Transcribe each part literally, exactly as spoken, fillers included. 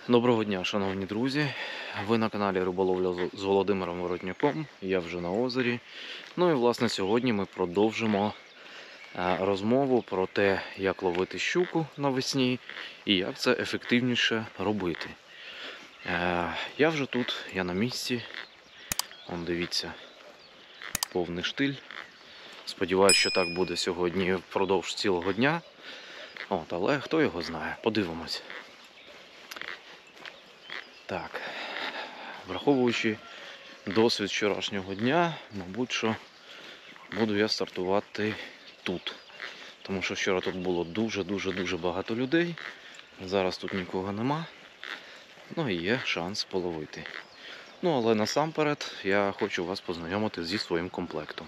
Доброго дня, шановні друзі! Ви на каналі Риболовля з Володимиром Воротняком. Я вже на озері. Ну і власне сьогодні ми продовжимо розмову про те, як ловити щуку навесні і як це ефективніше робити. Я вже тут, я на місці. Вон, дивіться, повний штиль. Сподіваюсь, що так буде сьогодні впродовж цілого дня. От, але хто його знає, подивимось. Так, враховуючи досвід вчорашнього дня, мабуть, що буду я стартувати тут. Тому що вчора тут було дуже-дуже-дуже багато людей. Зараз тут нікого нема. Ну і є шанс половити. Ну, але насамперед я хочу вас познайомити зі своїм комплектом.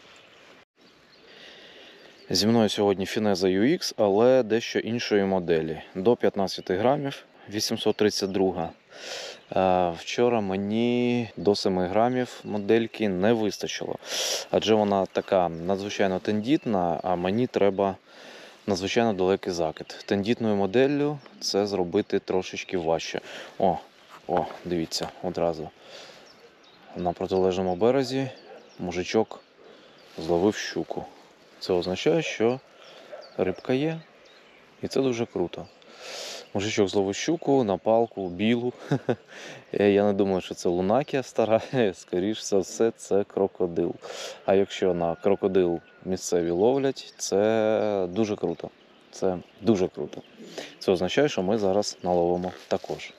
Зі мною сьогодні Fineza ю ікс, але дещо іншої моделі. До п'ятнадцяти грамів, вісімсот тридцять два. Вчора мені до семи грамів модельки не вистачило. Адже вона така надзвичайно тендітна, а мені треба надзвичайно далекий закид. Тендітною моделлю це зробити трошечки важче. О, о, дивіться, одразу. На протилежному березі мужичок зловив щуку. Це означає, що рибка є, і це дуже круто. Мужичок зловив щуку на палку, білу. Я не думаю, що це лунакія стара, скоріш за все, це крокодил. А якщо на крокодил місцеві ловлять, це дуже круто. Це дуже круто. Це означає, що ми зараз наловимо також.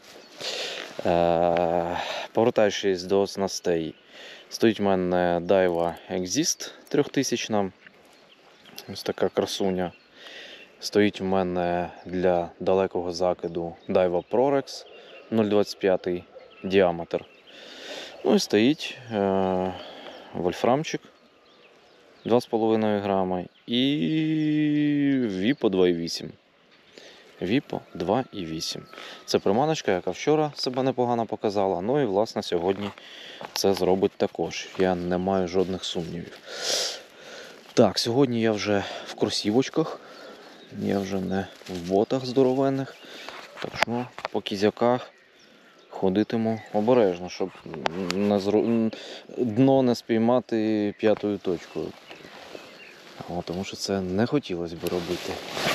Повертаючись до снастей, стоїть в мене Daiwa Exist трьохтисячна. Ось така красуня. Стоїть в мене для далекого закиду Daiwa Prorex нуль двадцять п'ять діаметр. Ну і стоїть е- вольфрамчик два з половиною грама і Vipo два і вісім. Vipo два і вісім. Це приманочка, яка вчора себе непогано показала. Ну і власне сьогодні це зробить також. Я не маю жодних сумнівів. Так, сьогодні я вже в кросівочках. Я вже не в ботах здоровенних, так що по кізяках ходитиму обережно, щоб не зру... дно не спіймати п'ятою точкою. О, тому що це не хотілося б робити.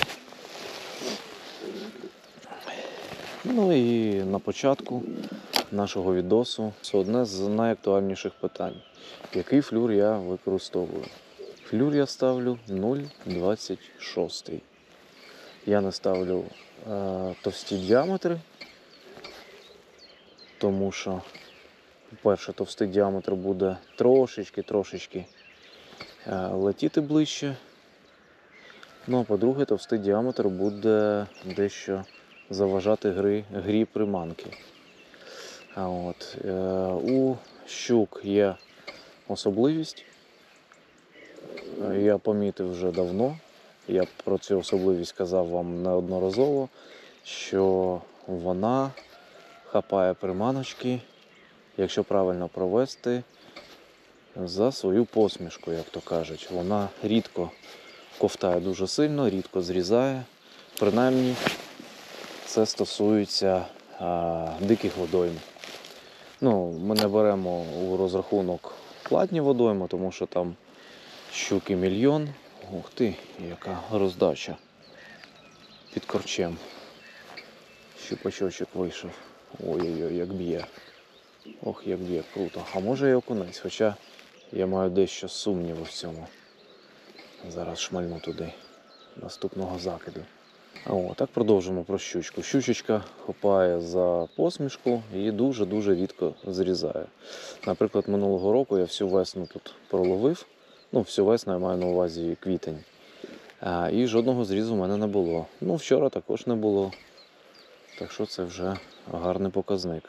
Ну і на початку нашого відосу це одне з найактуальніших питань. Який флюр я використовую? Флюр я ставлю нуль двадцять шість. Я не ставлю е, товсті діаметри, тому що, по-перше, товстий діаметр буде трошечки-трошечки е, летіти ближче. Ну, а по-друге, товстий діаметр буде дещо заважати гри, грі приманки. А от, е, у щук є особливість, я помітив вже давно. Я про цю особливість казав вам неодноразово, що вона хапає приманочки, якщо правильно провести, за свою посмішку, як то кажуть. Вона рідко ковтає дуже сильно, рідко зрізає. Принаймні, це стосується а, диких водойм. Ну, ми не беремо у розрахунок платні водойми, тому що там щуки мільйон. Ух ти, яка роздача під корчем. Щупачочок вийшов. Ой-ой-ой, як б'є. Ох, як б'є, круто. А може і окунець, хоча я маю дещо сумніву в цьому. Зараз шмальну туди наступного закиду. О, так продовжимо про щучку. Щучечка хопає за посмішку і дуже-дуже рідко зрізає. Наприклад, минулого року я всю весну тут проловив. Ну, всю весну я маю на увазі квітень. А, і жодного зрізу в мене не було. Ну, вчора також не було. Так що це вже гарний показник.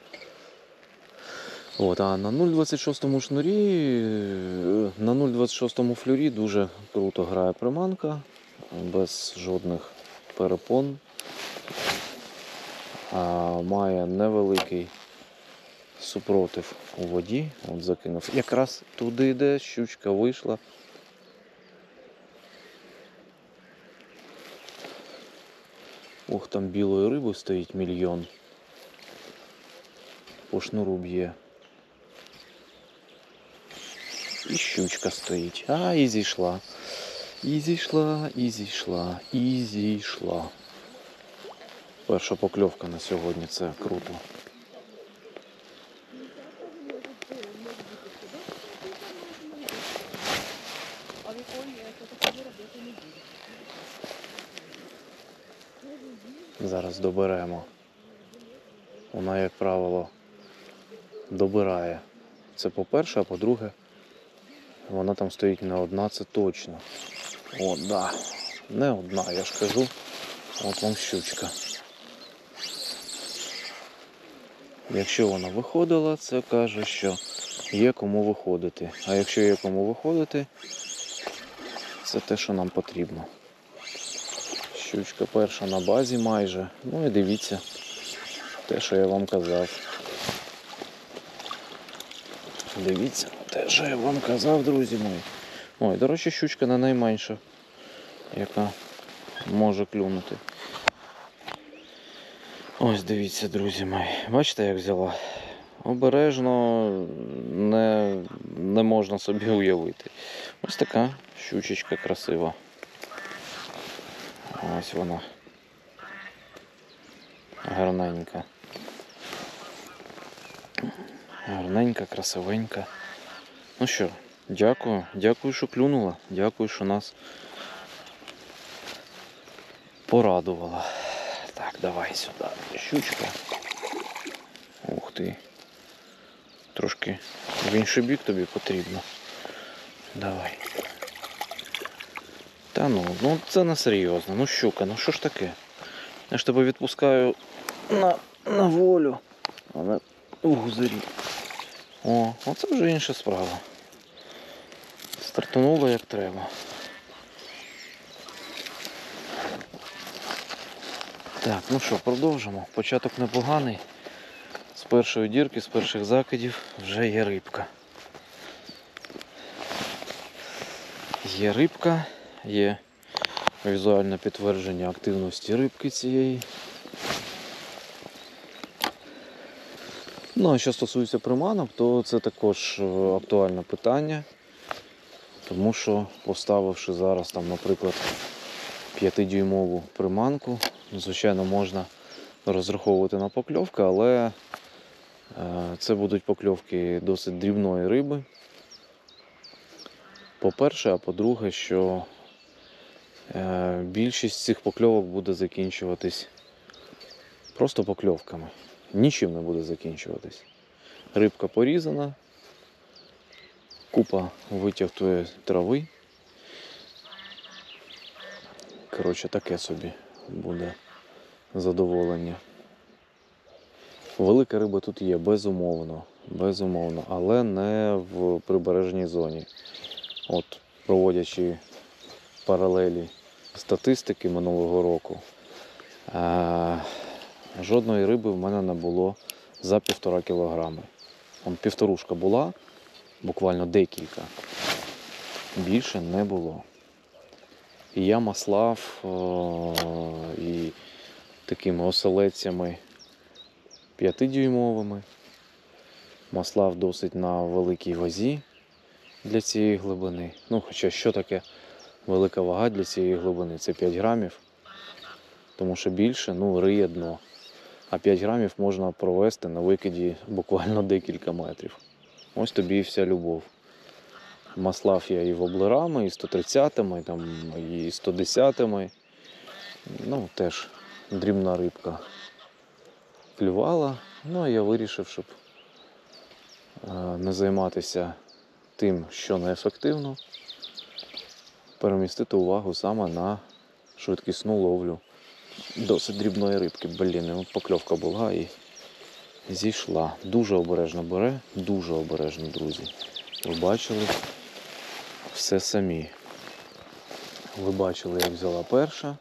От, а на нуль двадцять шість шнурі, на нуль двадцять шість флюрі дуже круто грає приманка. Без жодних перепон. А, має невеликий супротив у воді. От закинув. Якраз туди йде, щучка вийшла. Ох, там білої риби стоїть мільйон. по шнуру б'є. І щучка стоїть. А, і зійшла. І зійшла, і зійшла, і зійшла. Перша покльовка на сьогодні, це круто. Зараз доберемо. Вона, як правило, добирає. Це по-перше, а по-друге, вона там стоїть не одна, це точно. О, да. Не одна, я ж кажу. От вам щучка. Якщо вона виходила, це каже, що є кому виходити. А якщо є кому виходити, це те, що нам потрібно. Щучка перша на базі майже. Ну і дивіться, те, що я вам казав. Дивіться, те, що я вам казав, друзі мої. Ой, до речі, щучка не найменша, яка може клюнути. Ось дивіться, друзі мої. Бачите, як взяла? Обережно, не, не можна собі уявити. Ось така щучечка красива. Ось вона. Гарненька. Гарненька, красивенька. Ну що, дякую. Дякую, що клюнула. Дякую, що нас порадувала. Так, давай сюди. Щучка. Ух ти. Трошки в інший бік тобі потрібно. Давай. Та ну, ну це не серйозно. Ну щука, ну що ж таке? Я ж тебе відпускаю на, на волю. Але у гузирі. О, оце вже інша справа. Стартануло як треба. Так, ну що, продовжимо. Початок непоганий. З першої дірки, з перших закидів вже є рибка. Є рибка, є візуальне підтвердження активності рибки цієї. Ну, а що стосується приманок, то це також актуальне питання. Тому що, поставивши зараз, там, наприклад, п'ятидюймову приманку, звичайно, можна розраховувати на покльовки, але це будуть покльовки досить дрібної риби. По-перше, а по-друге, що більшість цих покльовок буде закінчуватись просто покльовками. Нічим не буде закінчуватись. Рибка порізана, купа витягтої трави. Коротше, таке собі буде задоволення. Велика риба тут є, безумовно, безумовно, але не в прибережній зоні. От, проводячи паралелі статистики минулого року, а, жодної риби в мене не було за півтора кілограми. Вон півторушка була, буквально декілька, більше не було. І я маслав о, і такими оселедцями п'ятидюймовими, маслав досить на великій вазі для цієї глибини. Ну, хоча що таке велика вага для цієї глибини? Це п'ять грамів, тому що більше, ну, риє дно. А п'ять грамів можна провести на викиді буквально декілька метрів. Ось тобі і вся любов. Маслав я і воблерами, і сто тридцятими, там, і сто десятими. Ну, теж дрібна рибка клювала. Ну, а я вирішив, щоб не займатися тим, що неефективно, перемістити увагу саме на швидкісну ловлю досить дрібної рибки. Блін, от покльовка була і зійшла. Дуже обережно бере, дуже обережно, друзі. Ви бачили все самі. Ви бачили, як взяла перша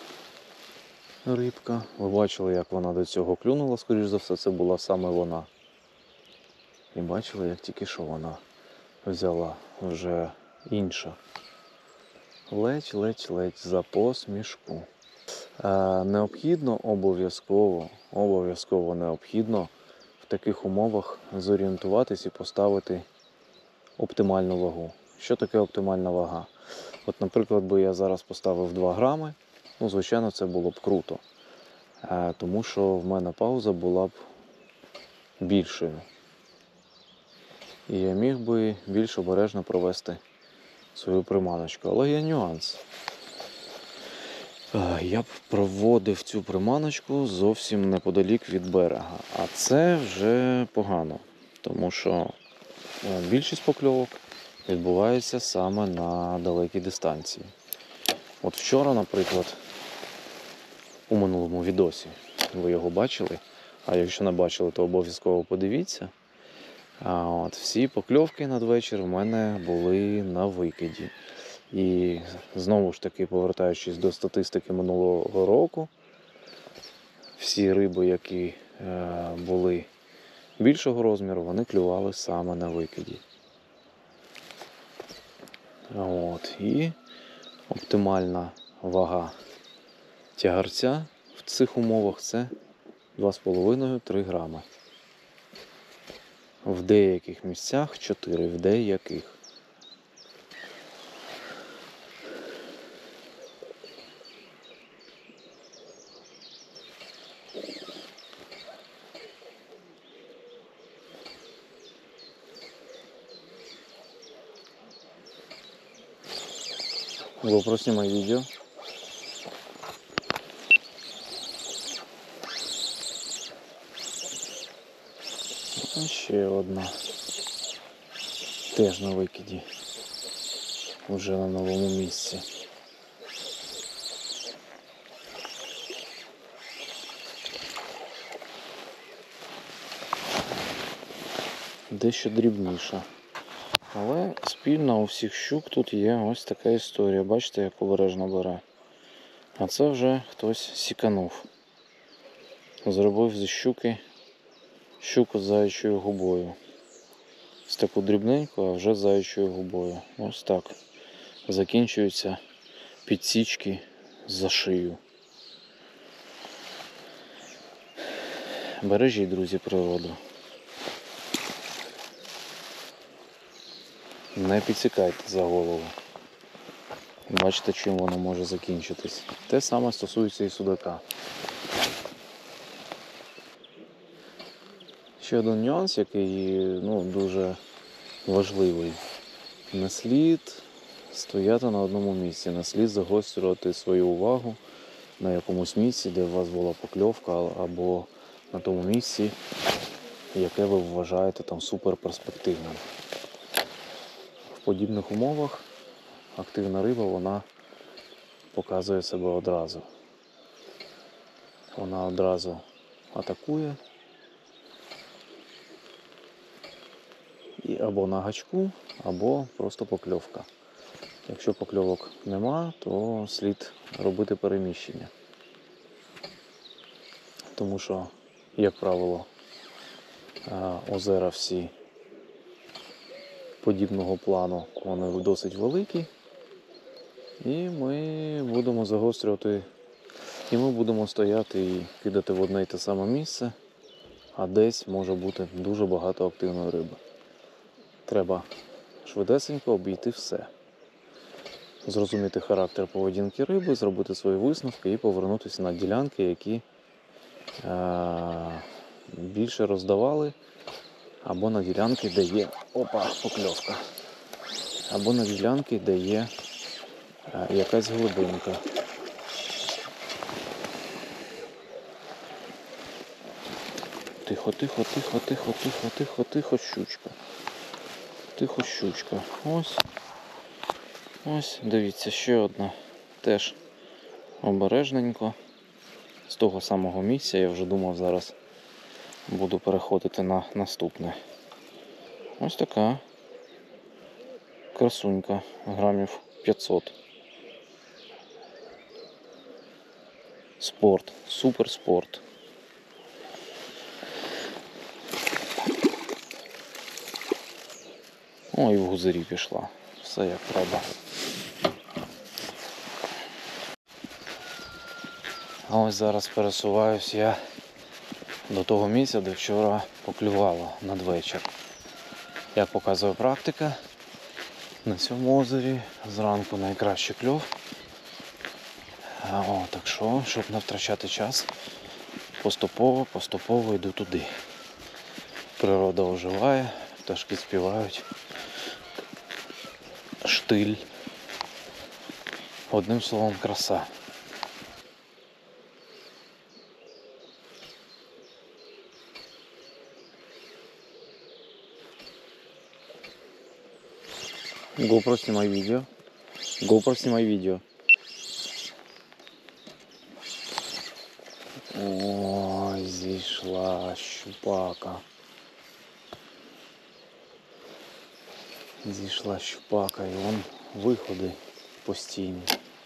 рибка. Ви бачили, як вона до цього клюнула. Скоріш за все, це була саме вона. І бачили, як тільки що вона взяла вже інша. Ледь, ледь, ледь за посмішку. Е, необхідно обов'язково, обов'язково необхідно в таких умовах зорієнтуватись і поставити оптимальну вагу. Що таке оптимальна вага? От, наприклад, би я зараз поставив два грами, ну, звичайно, це було б круто. Е, тому що в мене пауза була б більшою. І я міг би більш обережно провести свою приманочку. Але є нюанс. Е, я б проводив цю приманочку зовсім неподалік від берега. А це вже погано. Тому що більшість покльовок відбувається саме на далекій дистанції. От вчора, наприклад, у минулому відосі, ви його бачили, а якщо не бачили, то обов'язково подивіться. А от всі покльовки надвечір в мене були на викиді. І знову ж таки, повертаючись до статистики минулого року, всі риби, які е, були більшого розміру, вони клювали саме на викиді. От. І оптимальна вага тягарця в цих умовах це два з половиною - три грами. В деяких місцях чотири, в деяких. GoPro, снимай видео. Ще одна. Теж на викиді. Уже на новому місці. Дещо дрібніша. Але спільна у всіх щук тут є ось така історія. Бачите, як обережно бере. А це вже хтось сіканув. Зробив зі щуки щуку з заячою губою. З таку дрібненьку, а вже з заячою губою. Ось так. Закінчуються підсічки за шию. Бережіть, друзі, природу. Не підсікайте за голову. Бачите, чим воно може закінчитись. Те саме стосується і судака. Ще один нюанс, який ну, дуже важливий. Не слід стояти на одному місці, не слід загострювати свою увагу на якомусь місці, де у вас була покльовка, або на тому місці, яке ви вважаєте там суперперспективним. В подібних умовах активна риба, вона показує себе одразу. Вона одразу атакує. І або на гачку, або просто покльовка. Якщо покльовок нема, то слід робити переміщення. Тому що, як правило, озера всі подібного плану, вони досить великі. І ми будемо загострювати, і ми будемо стояти і кидати в одне й те саме місце, а десь може бути дуже багато активної риби. Треба швидесенько обійти все. Зрозуміти характер поведінки риби, зробити свої висновки і повернутися на ділянки, які е- більше роздавали, або на ділянки, де є опа, покльовка, або на ділянки, де є е- якась глибинка. Тихо, тихо, тихо, тихо, тихо, тихо, тихо, щучка. Тихо, щучка. Ось. Ось, дивіться, ще одна. Теж обережненько. З того самого місця. Я вже думав, зараз буду переходити на наступне. Ось така красунька. Грамів п'ятсот. Спорт. Суперспорт. О, і в гузирі пішла. Все як треба. А ось зараз пересуваюсь я до того місця, де вчора поклювало надвечір. Як показує практика, на цьому озері зранку найкращий кльов. О, так що, щоб не втрачати час, поступово, поступово йду туди. Природа оживає, пташки співають. Штиль. Одним словом, краса. GoPro, снимай видео. GoPro, снимай видео. Ой, зійшла щупака. Зійшла щупака, і вон виходи постійні.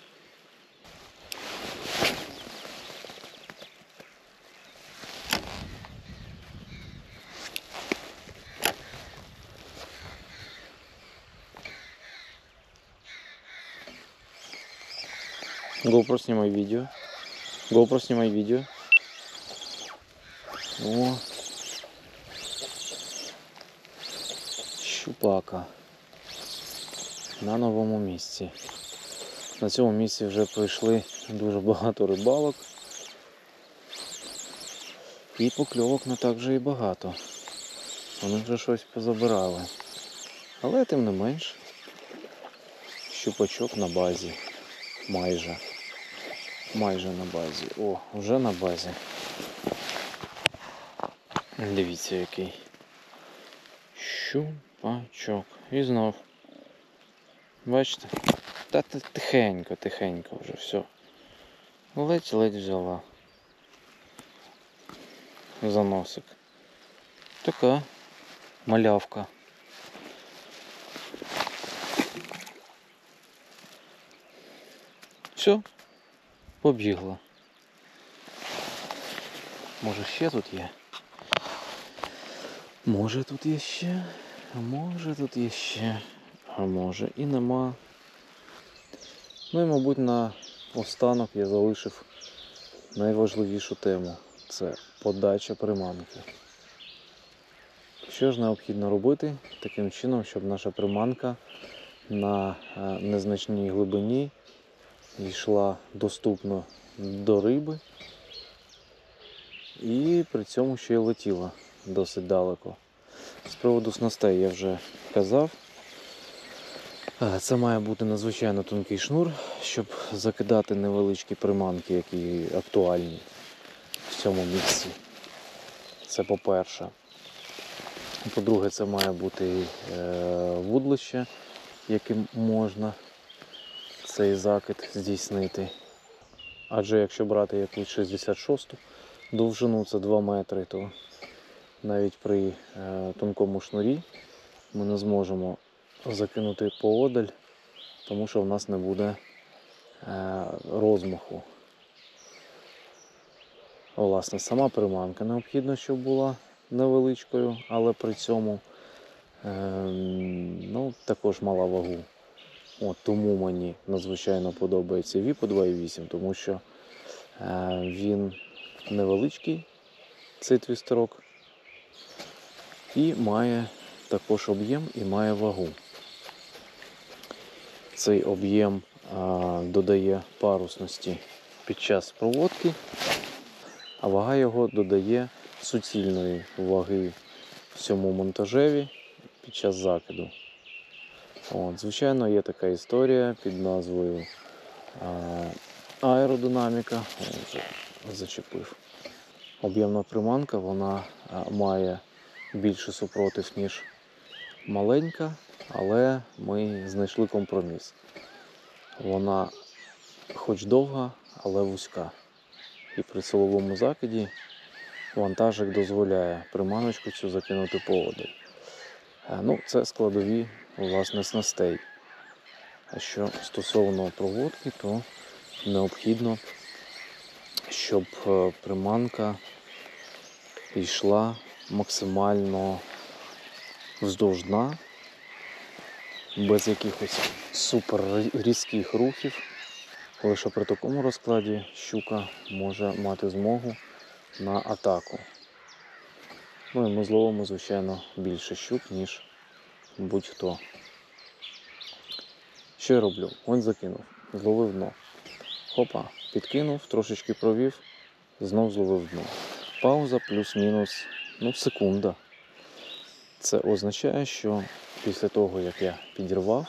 GoPro, снимай видео. GoPro, снимай видео. О, щупака на новому місці. На цьому місці вже пройшли дуже багато рибалок. І покльовок не так вже і багато. Вони вже щось позабирали. Але тим не менш, щупачок на базі. Майже. Майже на базі. О, вже на базі. Дивіться який. Щупачок. І знов. Бачите? Та тихенько, тихенько вже все. Ледь-ледь взяла. За носик. Така малявка. Все, побігла. Може ще тут є? Може тут є ще? А може тут є ще? А може і нема. Ну і мабуть на останок я залишив найважливішу тему. Це подача приманки. Що ж необхідно робити таким чином, щоб наша приманка на незначній глибині йшла доступно до риби і при цьому ще й летіла досить далеко. З приводу снастей я вже казав. Це має бути надзвичайно тонкий шнур, щоб закидати невеличкі приманки, які актуальні в цьому місці. Це по-перше. По-друге, це має бути вудлище, яким можна цей закид здійснити. Адже якщо брати якусь шістдесят шосту довжину, це два метри, то навіть при е, тонкому шнурі ми не зможемо закинути поодаль, тому що в нас не буде е, розмаху. Власне, сама приманка необхідно, щоб була невеличкою, але при цьому е, ну, також мала вагу. От, тому мені надзвичайно подобається Віпо два і вісім, тому що е, він невеличкий, цей твістерок, і має також об'єм і має вагу. Цей об'єм е, додає парусності під час проводки, а вага його додає суцільної ваги всьому монтажеві під час закиду. От, звичайно, є така історія під назвою а, аеродинаміка. О, вже зачепив. Об'ємна приманка, вона а, має більше супротив, ніж маленька, але ми знайшли компроміс. Вона хоч довга, але вузька. І при силовому закиді вантажик дозволяє приманочку цю закинути поодаль. Ну, це складові, власне, снастей. А що стосовно проводки, то необхідно, щоб приманка йшла максимально вздовж дна, без якихось супер різких рухів. Лише при такому розкладі щука може мати змогу на атаку. Ну і ми зловимо, звичайно, більше щук, ніж будь-хто. Що я роблю? Ось закинув, зловив дно. Хопа, підкинув, трошечки провів, знов зловив дно. Пауза плюс-мінус, ну, секунда. Це означає, що після того, як я підірвав,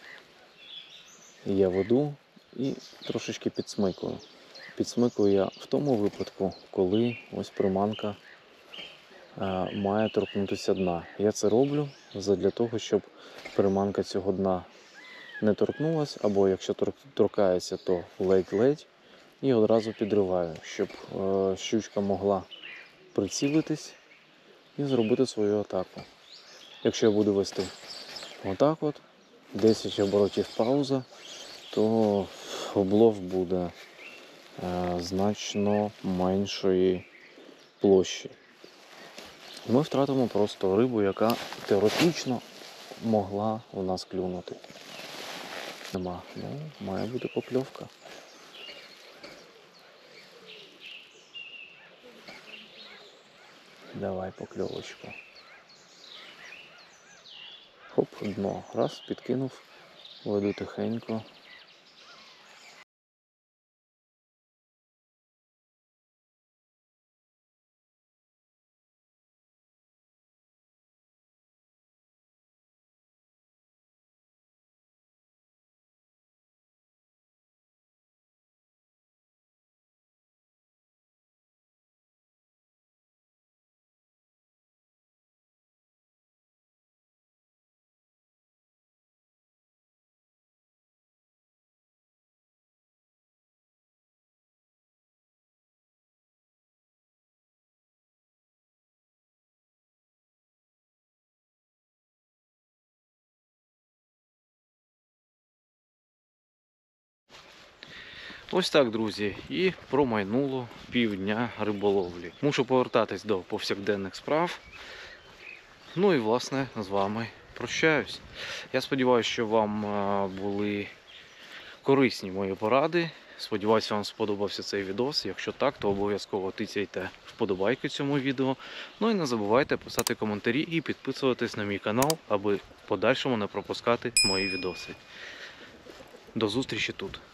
я веду і трошечки підсмикую. Підсмикую я в тому випадку, коли ось приманка е, має торкнутися дна. Я це роблю для того, щоб приманка цього дна не торкнулась, або якщо торкається, то ледь-ледь, і одразу підриваю, щоб е, щучка могла прицілитись і зробити свою атаку. Якщо я буду вести отак от, десять оборотів пауза, то облов буде е, значно меншої площі. Ми втратимо просто рибу, яка теоретично могла у нас клюнути. Нема. Ну, має бути покльовка. Давай покльовочку. Хоп, дно. Раз, підкинув, веду тихенько. Ось так, друзі, і промайнуло півдня риболовлі. Мушу повертатись до повсякденних справ. Ну і, власне, з вами прощаюсь. Я сподіваюся, що вам були корисні мої поради. Сподіваюся, вам сподобався цей відос. Якщо так, то обов'язково тицяйте вподобайки цьому відео. Ну і не забувайте писати коментарі і підписуватись на мій канал, аби в подальшому не пропускати мої відоси. До зустрічі тут.